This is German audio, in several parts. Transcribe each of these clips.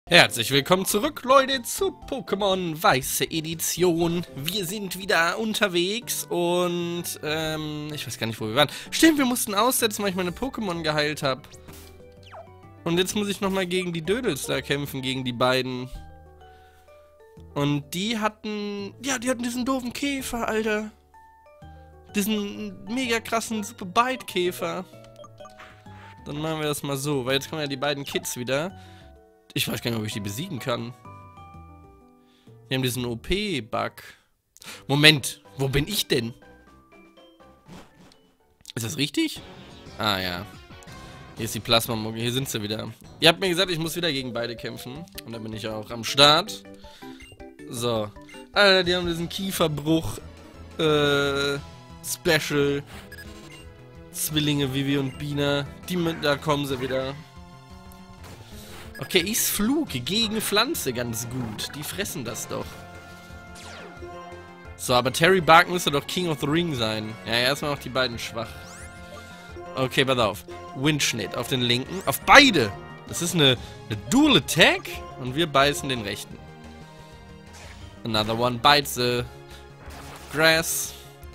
Herzlich willkommen zurück, Leute, zu Pokémon Weiße Edition. Wir sind wieder unterwegs und, ich weiß gar nicht, wo wir waren. Stimmt, wir mussten aussetzen, weil ich meine Pokémon geheilt habe. Und jetzt muss ich nochmal gegen die Dödels da kämpfen, gegen die beiden. Und die hatten, ja, die hatten diesen doofen Käfer, Alter. Diesen mega krassen Super Bite-Käfer. Dann machen wir das mal so, weil jetzt kommen ja die beiden Kids wieder. Ich weiß gar nicht, ob ich die besiegen kann. Die haben diesen OP-Bug. Moment, wo bin ich denn? Ist das richtig? Ah, ja. Hier ist die Plasma-Muggel, hier sind sie wieder. Ihr habt mir gesagt, ich muss wieder gegen beide kämpfen. Und da bin ich auch am Start. So. Alter, die haben diesen Kieferbruch. Special. Zwillinge Vivi und Bina. Da kommen sie wieder. Okay, ist Flug gegen Pflanze ganz gut. Die fressen das doch. So, aber Terry Bark müsste doch King of the Ring sein. Ja, erstmal noch die beiden schwach. Okay, pass auf. Windschnitt auf den linken. Auf beide! Das ist eine Dual Attack. Und wir beißen den rechten. Another one bites the grass.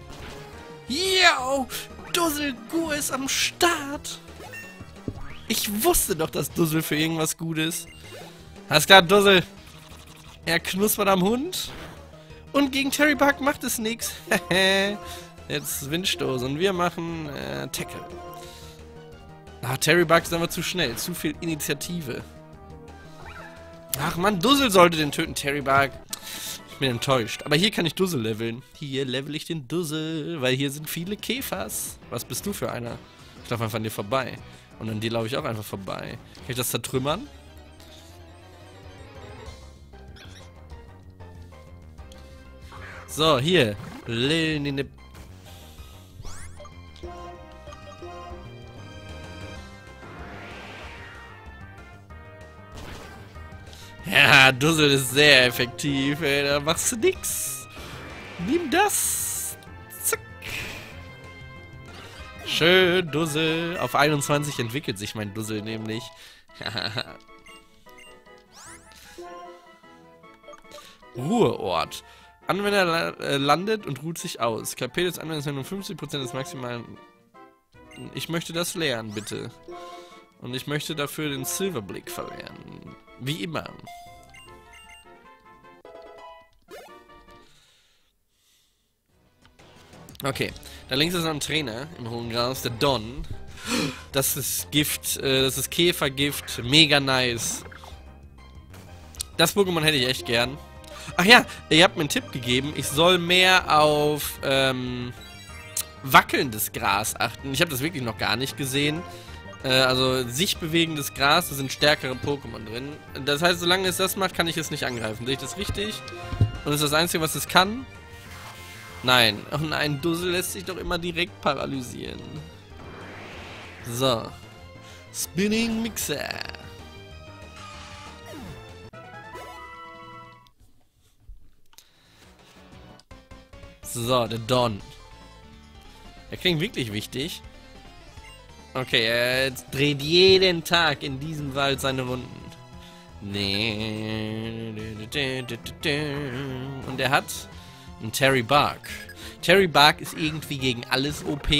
Yo! Dusselgur ist am Start! Ich wusste doch, dass Dussel für irgendwas gut ist. Alles klar, Dussel. Er knuspert am Hund. Und gegen Terry Bug macht es nichts. Jetzt Windstoß. Und wir machen Tackle. Ah, Terry Bug ist einfach zu schnell. Zu viel Initiative. Ach man, Dussel sollte den töten, Terry Bug. Ich bin enttäuscht. Aber hier kann ich Dussel leveln. Hier level ich den Dussel. Weil hier sind viele Käfers. Was bist du für einer? Ich laufe einfach an dir vorbei. Und an die laufe ich auch einfach vorbei. Kann ich das zertrümmern? So, hier. Ja, Dussel ist sehr effektiv, ey. Da machst du nix. Nimm das. Zack. Schön, Dussel. Auf 21 entwickelt sich mein Dussel nämlich. Ruheort. Anwender landet und ruht sich aus. KP des Anwenders nur 50% des maximalen... Ich möchte das lernen, bitte. Und ich möchte dafür den Silberblick verlernen. Wie immer. Okay, da links ist noch ein Trainer im hohen Gras, der Don. Das ist Gift, das ist Käfergift, mega nice. Das Pokémon hätte ich echt gern. Ach ja, ihr habt mir einen Tipp gegeben, ich soll mehr auf wackelndes Gras achten. Ich habe das wirklich noch gar nicht gesehen. Also sich bewegendes Gras, da sind stärkere Pokémon drin. Das heißt, solange es das macht, kann ich es nicht angreifen. Sehe ich das richtig? Und das ist das Einzige, was es kann? Nein. Oh nein, Dussel lässt sich doch immer direkt paralysieren. So. Spinning Mixer. So, der Don. Der klingt wirklich wichtig. Okay, er dreht jeden Tag in diesem Wald seine Runden. Und er hat einen Terry Bark. Terry Bark ist irgendwie gegen alles OP.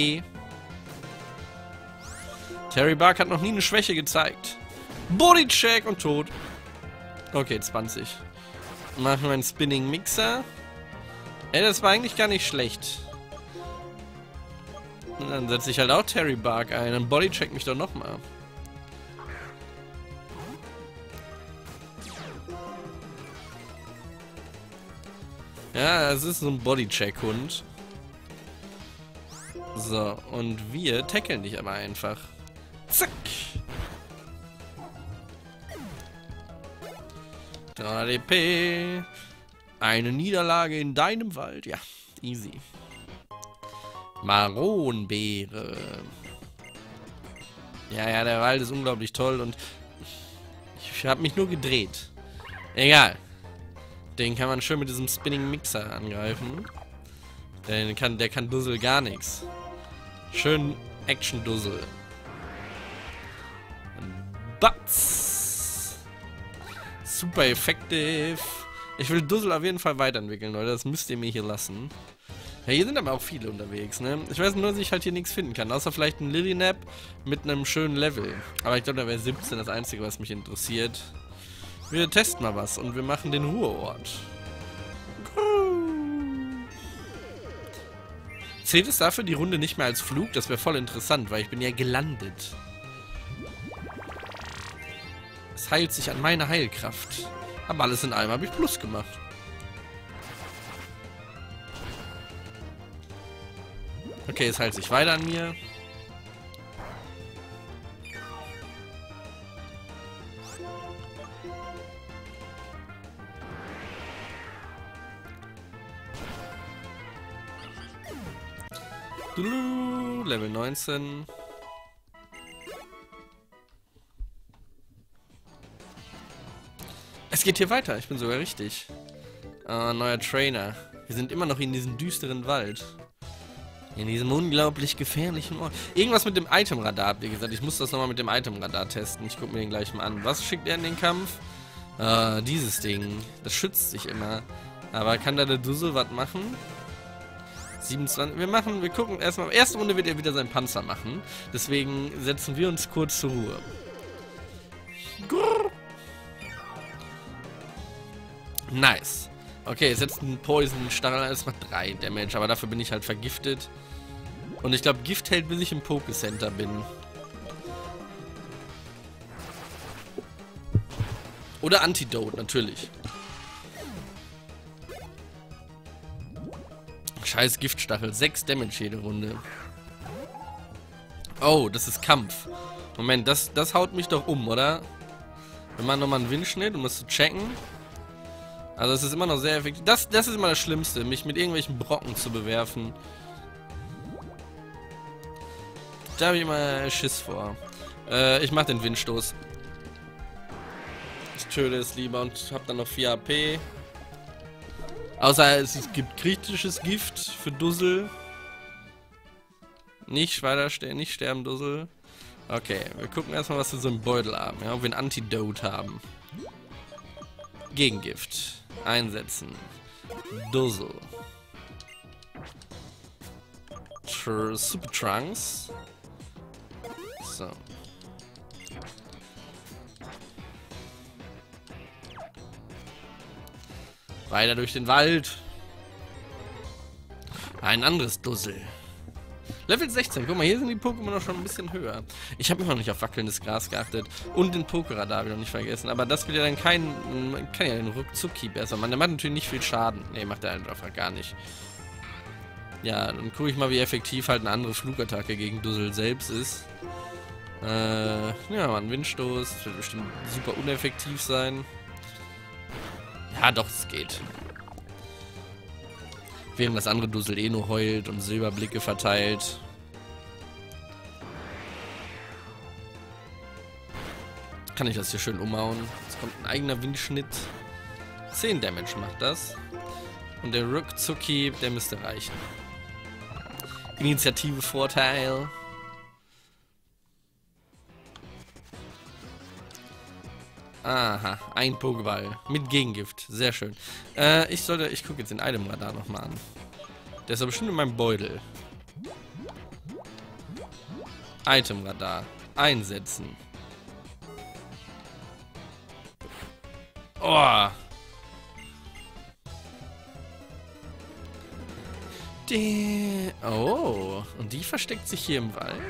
Terry Bark hat noch nie eine Schwäche gezeigt. Bodycheck und tot. Okay, 20. Machen wir einen Spinning Mixer. Ey, das war eigentlich gar nicht schlecht. Und dann setze ich halt auch Terry Bark ein. Dann Bodycheck mich doch nochmal. Ja, es ist so ein Bodycheck-Hund. So, und wir tackeln dich aber einfach. Zack! 3 DP. Eine Niederlage in deinem Wald. Ja, easy. Maronbeere. Ja, der Wald ist unglaublich toll und ich habe mich nur gedreht. Egal. Den kann man schön mit diesem Spinning Mixer angreifen. Der kann Dussel gar nichts. Schön Action-Dussel. Batz. Super effektiv. Ich will Dussel auf jeden Fall weiterentwickeln, Leute. Das müsst ihr mir hier lassen. Ja, hier sind aber auch viele unterwegs, ne? Ich weiß nur, dass ich halt hier nichts finden kann. Außer vielleicht ein Lilynap mit einem schönen Level. Aber ich glaube, da wäre 17 das Einzige, was mich interessiert. Wir testen mal was und wir machen den Ruheort. Zählt es dafür die Runde nicht mehr als Flug? Das wäre voll interessant, weil ich bin ja gelandet. Es heilt sich an meine Heilkraft. Aber alles in allem habe ich Plus gemacht. Okay, es heilt sich weiter an mir. Level 19. Es geht hier weiter, ich bin sogar richtig. Neuer Trainer. Wir sind immer noch in diesem düsteren Wald. In diesem unglaublich gefährlichen Ort. Irgendwas mit dem Itemradar, habt ihr gesagt. Ich muss das nochmal mit dem Itemradar testen. Ich gucke mir den gleich mal an. Was schickt er in den Kampf? Dieses Ding. Das schützt sich immer. Aber kann da der Dussel was machen? 27. Wir gucken erstmal. Erste Runde wird er wieder seinen Panzer machen. Deswegen setzen wir uns kurz zur Ruhe. Grrr. Nice. Okay, es setzt einen Poison-Stachel an. Das macht 3 Damage. Aber dafür bin ich halt vergiftet. Und ich glaube, Gift hält, bis ich im Poké-Center bin. Oder Antidote, natürlich. Scheiß Giftstachel. 6 Damage jede Runde. Oh, das ist Kampf. Moment, das haut mich doch um, oder? Wir machen nochmal einen Windschnitt, um das zu checken. Also es ist immer noch sehr effektiv. Das ist immer das Schlimmste, mich mit irgendwelchen Brocken zu bewerfen. Da habe ich immer Schiss vor. Ich mache den Windstoß. Ich töte es lieber und habe dann noch 4 AP. Außer es gibt kritisches Gift für Dussel. Nicht weiter nicht sterben, Dussel. Okay, wir gucken erstmal, was wir so im Beutel haben. Ja, ob wir ein Antidote haben. Gegengift. Einsetzen. Dussel. Super Trunks. So. Weiter durch den Wald. Ein anderes Dussel. Level 16. Guck mal, hier sind die Pokémon noch schon ein bisschen höher. Ich habe immer noch nicht auf wackelndes Gras geachtet. Und den Pokéradar habe ich noch nicht vergessen. Aber das will ja dann kann ja den Ruckzuck-Keep besser machen. Der macht natürlich nicht viel Schaden. Ne, macht er einfach gar nicht. Ja, dann gucke ich mal, wie effektiv halt eine andere Flugattacke gegen Dussel selbst ist. Ja, ein Windstoß. Das wird bestimmt super uneffektiv sein. Ja, doch, es geht. Während das andere Dussel eh nur heult und Silberblicke verteilt. Kann ich das hier schön umhauen. Jetzt kommt ein eigener Windschnitt. 10 Damage macht das. Und der Ruckzucki, der müsste reichen. Initiative Vorteil. Aha, ein Pokéball mit Gegengift. Sehr schön. Ich gucke jetzt den Itemradar nochmal an. Der ist aber bestimmt in meinem Beutel. Itemradar. Einsetzen. Oh. Oh. Und die versteckt sich hier im Wald?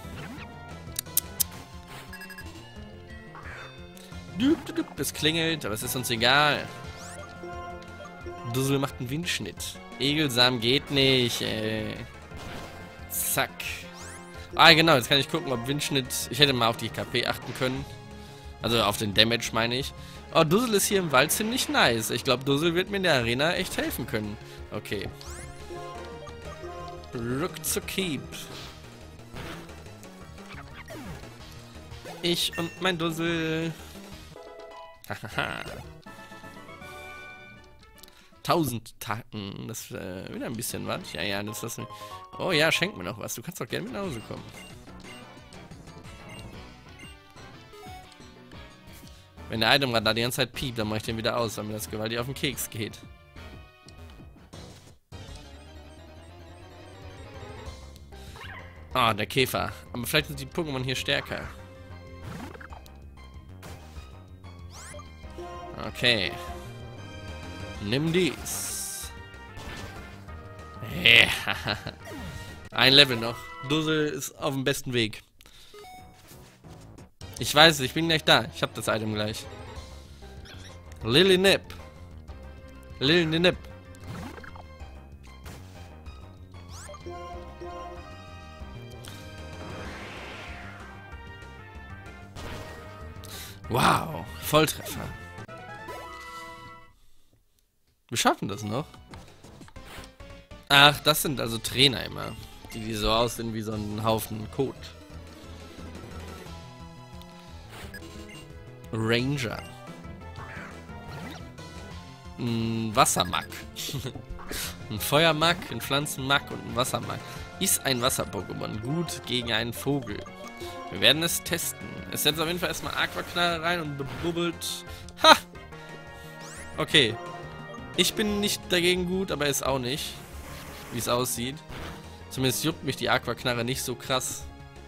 Es klingelt, aber es ist uns egal. Dussel macht einen Windschnitt. Egelsam geht nicht, ey. Zack. Ah, genau, jetzt kann ich gucken, ob Windschnitt... Ich hätte mal auf die KP achten können. Also auf den Damage, meine ich. Oh, Dussel ist hier im Wald ziemlich nice. Ich glaube, Dussel wird mir in der Arena echt helfen können. Okay. Ruckzucki. Ich und mein Dussel... Hahaha. 1000 Tacken. Das ist wieder ein bisschen was. Ja, das ist das. Oh ja, schenk mir noch was. Du kannst doch gerne mit nach Hause kommen. Wenn der Itemrad da die ganze Zeit piept, dann mache ich den wieder aus, weil mir das gewaltig auf den Keks geht. Ah, der Käfer. Aber vielleicht sind die Pokémon hier stärker. Okay. Nimm dies. Ja. Ein Level noch. Dussel ist auf dem besten Weg. Ich weiß, ich bin gleich da. Ich hab das Item gleich. Lillinip. Lillinip. Wow, Volltreffer. Wir schaffen das noch. Ach, das sind also Trainer immer. Die so aussehen wie so ein Haufen Kot. Ranger. Ein Wassermack. Ein Feuermack, ein Pflanzenmack und ein Wassermack. Ist ein Wasser-Pokémon gut gegen einen Vogel? Wir werden es testen. Es setzt auf jeden Fall erstmal Aquaknarre rein und bebubbelt. Ha! Okay. Ich bin nicht dagegen gut, aber er ist auch nicht. Wie es aussieht. Zumindest juckt mich die Aquaknarre nicht so krass.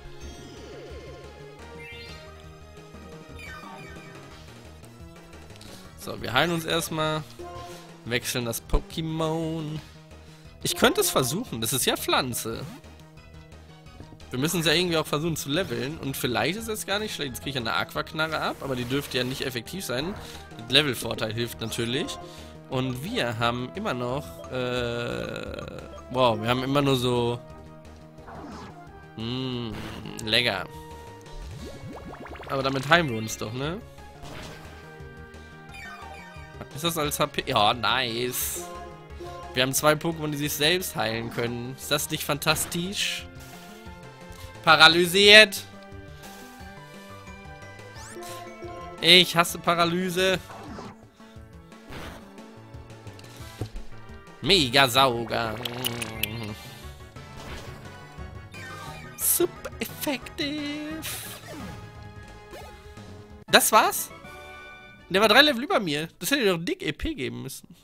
So, wir heilen uns erstmal. Wechseln das Pokémon. Ich könnte es versuchen. Das ist ja Pflanze. Wir müssen es ja irgendwie auch versuchen zu leveln. Und vielleicht ist es gar nicht schlecht. Jetzt kriege ich eine Aquaknarre ab. Aber die dürfte ja nicht effektiv sein. Der Levelvorteil hilft natürlich. Und wir haben immer noch... wow, wir haben immer nur so... lecker. Aber damit heilen wir uns doch, ne? Ist das als HP? Ja, nice. Wir haben 2 Pokémon, die sich selbst heilen können. Ist das nicht fantastisch? Paralysiert. Ich hasse Paralyse. Mega Sauger. Super effektiv. Das war's? Der war 3 Level über mir. Das hätte doch dick EP geben müssen.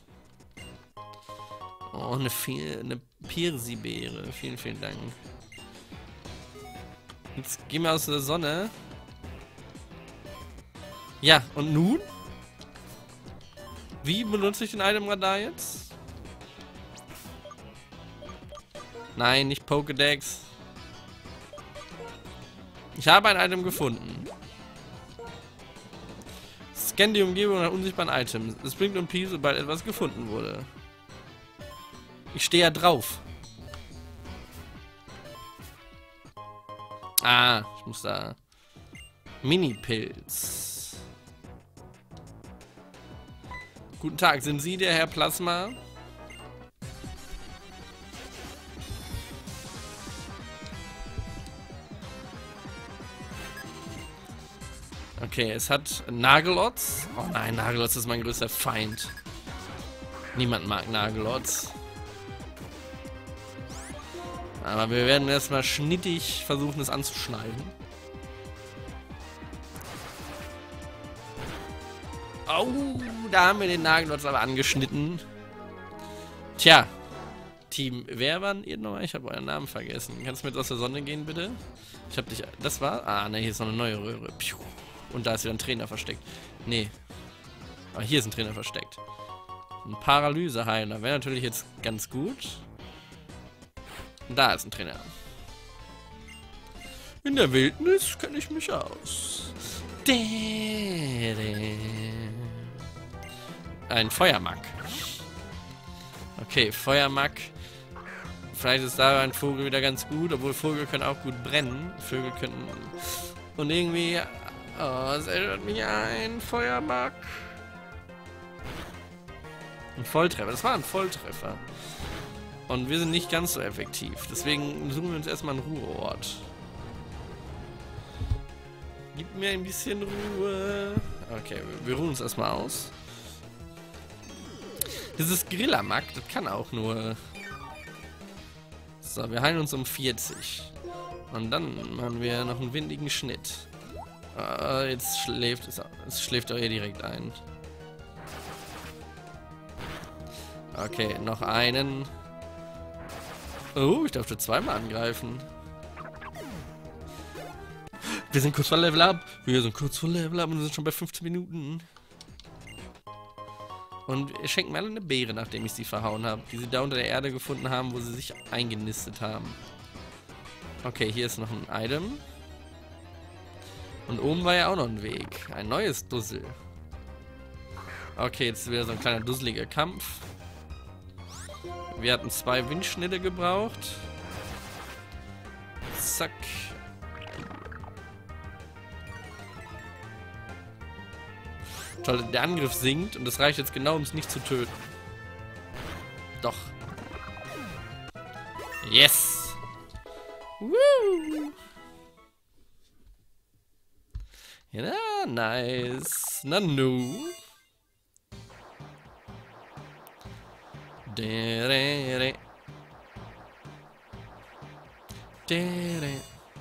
Oh, eine Pirsi-Beere. Vielen, vielen Dank. Jetzt gehen wir aus der Sonne. Ja, und nun? Wie benutze ich den Itemradar jetzt? Nein, nicht Pokédex. Ich habe ein Item gefunden. Scan die Umgebung nach unsichtbaren Items. Es bringt um Pi, sobald etwas gefunden wurde. Ich stehe ja drauf. Ah, ich muss da... Mini-Pilz. Guten Tag, sind Sie der Herr Plasma? Okay, es hat Nagelotz. Oh nein, Nagelotz ist mein größter Feind. Niemand mag Nagelotz. Aber wir werden erstmal schnittig versuchen, es anzuschneiden. Oh, da haben wir den Nagelotz aber angeschnitten. Tja. Team, wer waren ihr nochmal? Ich habe euren Namen vergessen. Kannst du mit aus der Sonne gehen, bitte? Ich habe dich... Das war... Ah, ne, hier ist noch eine neue Röhre. Piu. Und da ist wieder ein Trainer versteckt. Nee. Aber hier ist ein Trainer versteckt. Ein Paralyseheiler wäre natürlich jetzt ganz gut. Und da ist ein Trainer. In der Wildnis kenne ich mich aus. Ein Feuermack. Okay, Feuermack. Vielleicht ist da ein Vogel wieder ganz gut, obwohl Vögel können auch gut brennen. Vögel können... Und irgendwie... Oh, es erinnert mich ein Feuermack. Ein Volltreffer. Das war ein Volltreffer. Und wir sind nicht ganz so effektiv. Deswegen suchen wir uns erstmal einen Ruheort. Gib mir ein bisschen Ruhe. Okay, wir ruhen uns erstmal aus. Dieses Grillamack, das kann auch nur... So, wir heilen uns um 40. Und dann machen wir noch einen windigen Schnitt. Jetzt schläft es schläft doch hier direkt ein. Okay, noch einen. Oh, ich durfte zweimal angreifen. Wir sind kurz vor Level Up. Wir sind kurz vor Level Up und wir sind schon bei 15 Minuten. Und wir schenken mir alle eine Beere, nachdem ich sie verhauen habe. Die sie da unter der Erde gefunden haben, wo sie sich eingenistet haben. Okay, hier ist noch ein Item. Und oben war ja auch noch ein Weg. Ein neues Dussel. Okay, jetzt ist wieder so ein kleiner dusseliger Kampf. Wir hatten 2 Windschnitte gebraucht. Zack. Toll, der Angriff sinkt und das reicht jetzt genau, um es nicht zu töten. Doch. Yes! Woo! Ja, nice. Nanu. Dere. Dere.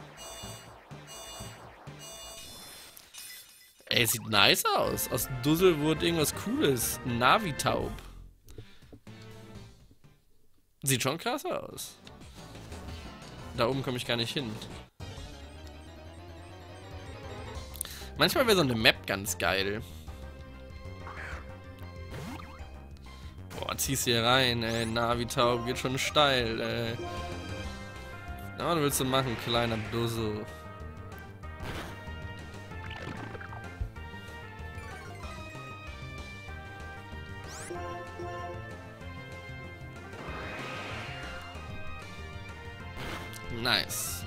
Ey, sieht nice aus. Aus Dussel wurde irgendwas Cooles. Ein Navitaub. Sieht schon krass aus. Da oben komme ich gar nicht hin. Manchmal wäre so eine Map ganz geil. Boah, ziehst hier rein, ey. Navitaub geht schon steil, ey. Na, was willst du machen, kleiner Dussel? Nice.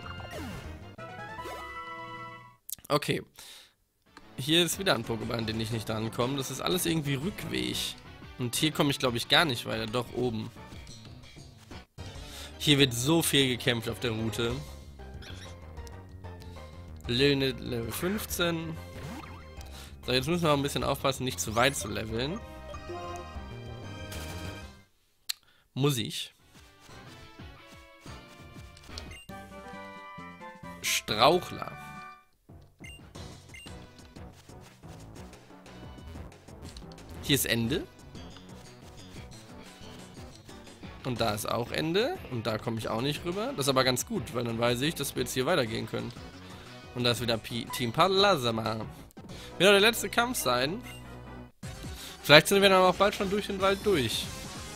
Okay. Hier ist wieder ein Pokémon, an den ich nicht rankomme. Das ist alles irgendwie Rückweg. Und hier komme ich, glaube ich, gar nicht weiter. Doch, oben. Hier wird so viel gekämpft auf der Route. Level 15. So, jetzt müssen wir auch ein bisschen aufpassen, nicht zu weit zu leveln. Muss ich. Strauchler. Hier ist Ende. Und da ist auch Ende. Und da komme ich auch nicht rüber. Das ist aber ganz gut, weil dann weiß ich, dass wir jetzt hier weitergehen können. Und da ist wieder Team Palasama. Wird auch der letzte Kampf sein. Vielleicht sind wir dann auch bald schon durch den Wald durch.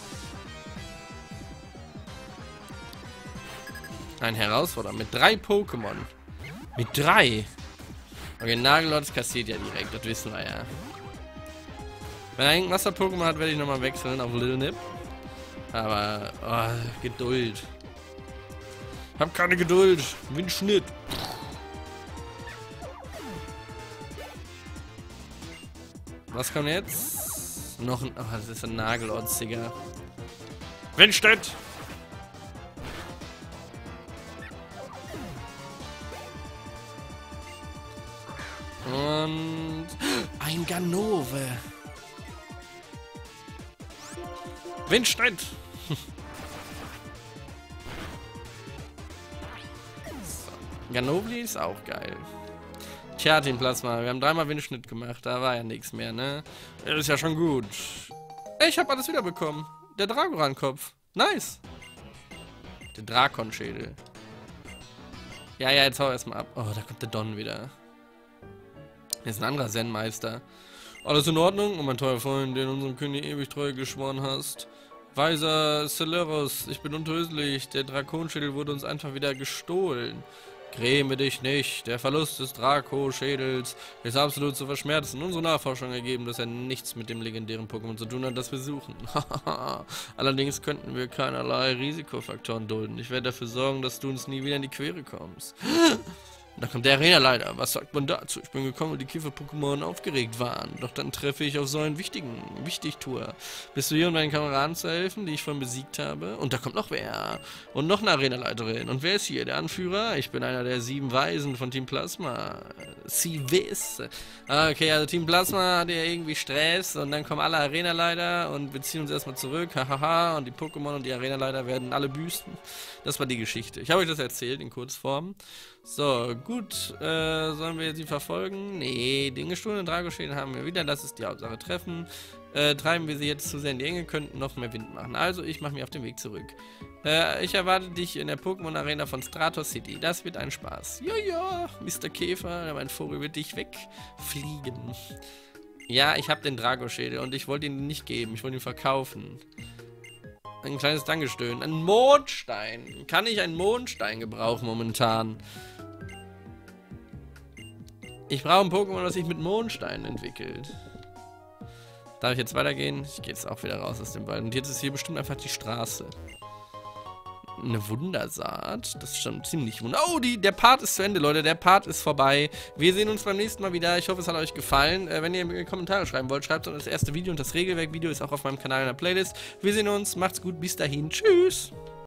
Ein Herausforderer mit 3 Pokémon. Mit 3? Okay, Nagelotz kassiert ja direkt, das wissen wir ja. Wenn er irgendein Wasser-Pokémon hat, werde ich nochmal wechseln auf Lil Nip. Aber, oh, Geduld. Ich hab keine Geduld. Windschnitt. Was kommt jetzt? Noch ein, oh, das ist ein Nagelotz, Digga. Windschnitt. Und ein Ganove. Windschnitt. So. Ganovli ist auch geil. Tja, Team Plasma, wir haben 3-mal Windschnitt gemacht, da war ja nichts mehr, ne? Das ist ja schon gut. Ey, ich habe alles wiederbekommen. Der Dragoran-Kopf. Nice. Der Drakon-Schädel. Ja, jetzt hau erstmal ab. Oh, da kommt der Don wieder. Hier ist ein anderer Zen-Meister. Alles in Ordnung? Und mein teurer Freund, den unserem König ewig treu geschworen hast. Weiser Celeros, ich bin untödlich. Der Drakonschädel wurde uns einfach wieder gestohlen. Gräme dich nicht. Der Verlust des Draco-Schädels ist absolut zu verschmerzen. Unsere Nachforschung ergeben, dass er nichts mit dem legendären Pokémon zu tun hat, das wir suchen. Allerdings könnten wir keinerlei Risikofaktoren dulden. Ich werde dafür sorgen, dass du uns nie wieder in die Quere kommst. Da kommt der Arena-Leiter. Was sagt man dazu? Ich bin gekommen, weil die Kiefer-Pokémon aufgeregt waren. Doch dann treffe ich auf so einen Wichtigtour. Bist du hier, um deinen Kameraden zu helfen, die ich vorhin besiegt habe? Und da kommt noch wer. Und noch eine Arena-Leiterin. Und wer ist hier? Der Anführer? Ich bin einer der 7 Weisen von Team Plasma. Sie wiss. Okay, also Team Plasma hat ja irgendwie Stress. Und dann kommen alle Arena-Leiter und wir ziehen uns erstmal zurück. Hahaha. Und die Pokémon und die Arena-Leiter werden alle büßen. Das war die Geschichte. Ich habe euch das erzählt in Kurzform. So, Gut, sollen wir sie verfolgen? Nee, den gestohlenen Dragoschädel haben wir wieder. Lass es die Hauptsache treffen. Treiben wir sie jetzt zu sehr in die Enge, könnten noch mehr Wind machen. Also, ich mache mich auf den Weg zurück. Ich erwarte dich in der Pokémon Arena von Stratos City. Das wird ein Spaß. Ja, Mr. Käfer, mein Vogel wird dich wegfliegen. Ja, ich habe den Dragoschädel und ich wollte ihn nicht geben. Ich wollte ihn verkaufen. Ein kleines Dankeschön. Ein Mondstein. Kann ich einen Mondstein gebrauchen momentan? Ich brauche ein Pokémon, das sich mit Mondsteinen entwickelt. Darf ich jetzt weitergehen? Ich gehe jetzt auch wieder raus aus dem Wald. Und jetzt ist hier bestimmt einfach die Straße. Eine Wundersaat. Das ist schon ziemlich wunderbar. Oh, der Part ist zu Ende, Leute. Der Part ist vorbei. Wir sehen uns beim nächsten Mal wieder. Ich hoffe, es hat euch gefallen. Wenn ihr Kommentare schreiben wollt, schreibt es unter das erste Video. Und das Regelwerk-Video ist auch auf meinem Kanal in der Playlist. Wir sehen uns. Macht's gut. Bis dahin. Tschüss.